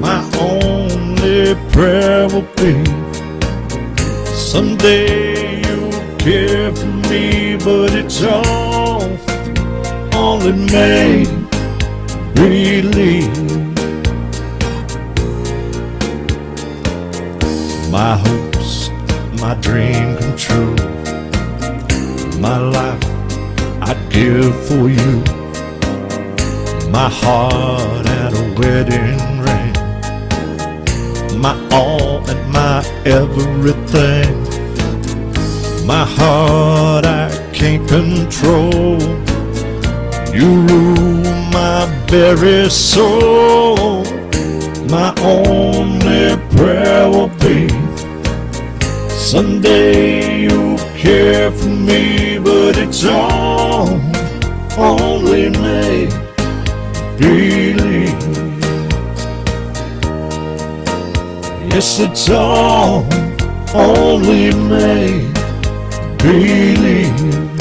My only prayer will be someday you'll care for me, but it's all only make believe. My hopes, my dream come true. My life I'd give for you. My heart and a wedding ring. My all and my everything. My heart I can't control. You rule my very soul. My only prayer will be someday you'll care for me, but it's all only make believe. Yes, it's all only make believe.